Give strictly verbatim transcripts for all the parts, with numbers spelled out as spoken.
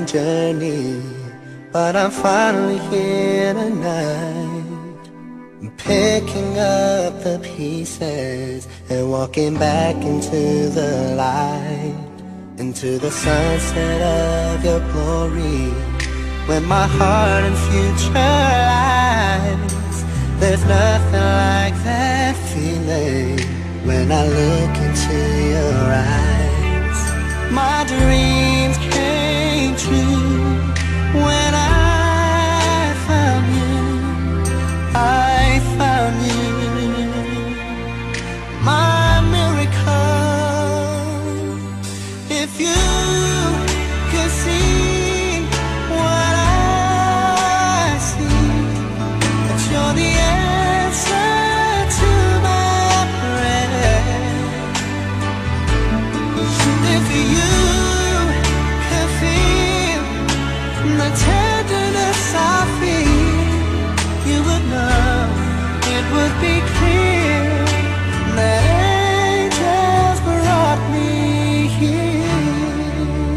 winding journey, but I'm finally here tonight. I'm picking up the pieces and walking back into the light, into the sunset of your glory, where my heart and future lies. There's nothing like that feeling when I look into your eyes. My dreams came true when I found you. I found you, my miracle. If you could see what I see, that you're the answer to my prayer. If you could feel the tenderness I feel, you would know, it would be clear that angels brought me here.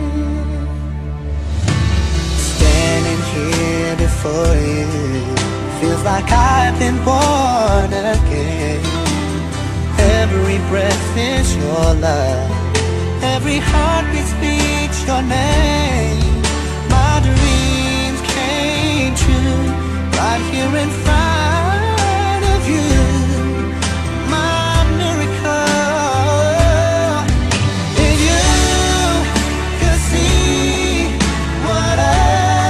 Standing here before you, feels like I've been born again. Every breath is your love, every heartbeat speaks your name. My dreams came true right here in front of you, my miracle. If you could see what I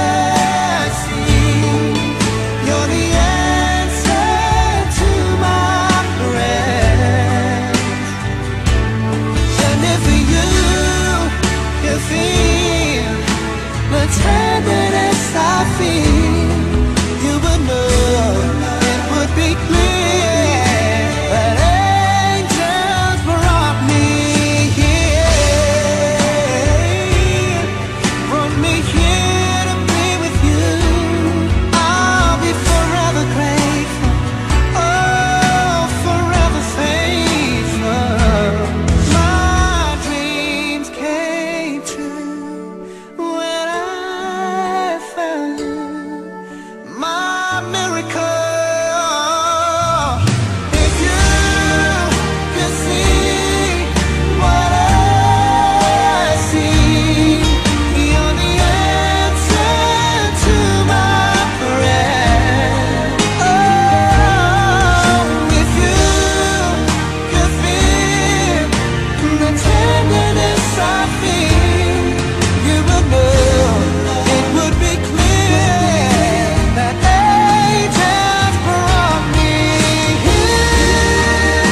see, you're the answer to my prayers. And if you could feel the tenderness I feel, you would know, it would be clear that angels brought me here, brought me here to be with you. I'll be forever grateful, oh, forever faithful. My dreams came true when I found you, my miracle. If you could see what I see, you're the answer to my prayer. Oh, if you could feel the tenderness I feel, you would know, it would be clear that angels brought me here.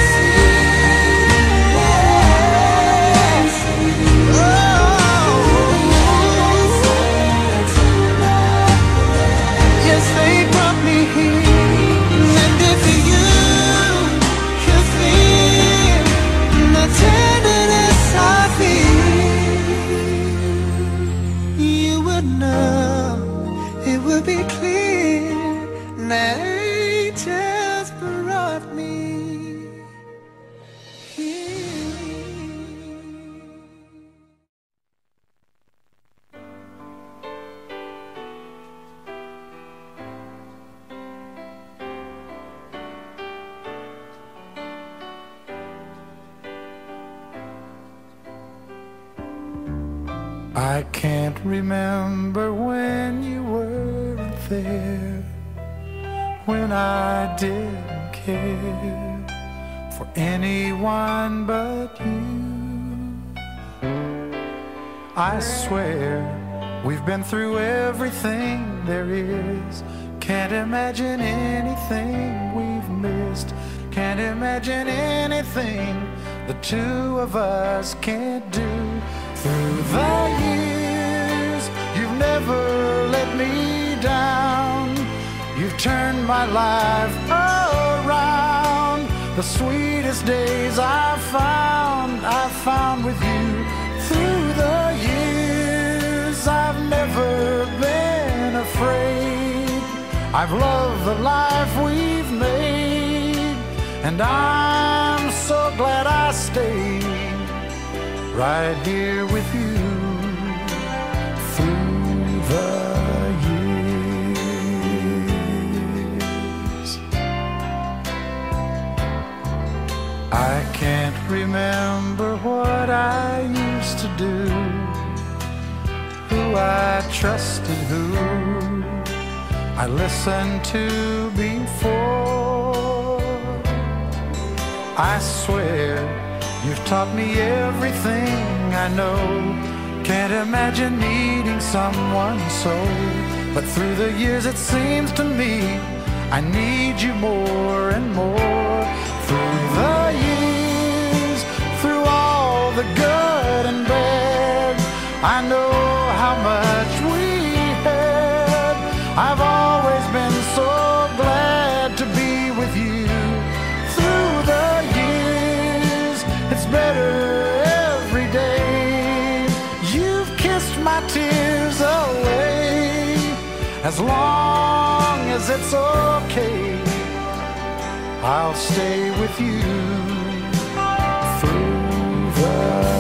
Oh, yes, they brought me here. And if you could feel the tenderness I feel, you would know, it would be clear that angels brought me here. I can't remember when you weren't there, when I didn't care for anyone but you. I swear we've been through everything there is. Can't imagine anything we've missed. Can't imagine anything the two of us can't do. Through the years, you've never let me down. You've turned my life around. The sweetest days I've found, I've found with you. Through the years, I've never been afraid. I've loved the life we've made, and I'm so glad I stayed right here with you through the years. I can't remember what I used to do, who I trusted, who I listened to before. I swear you've taught me everything I know. Can't imagine needing someone so, but through the years it seems to me I need you more and more. Through the years, through all the good and bad, I know how much we had. I've always been so glad to be with you. Through the years, it's better every day. You've kissed my tears away. As long as it's okay, I'll stay with you through the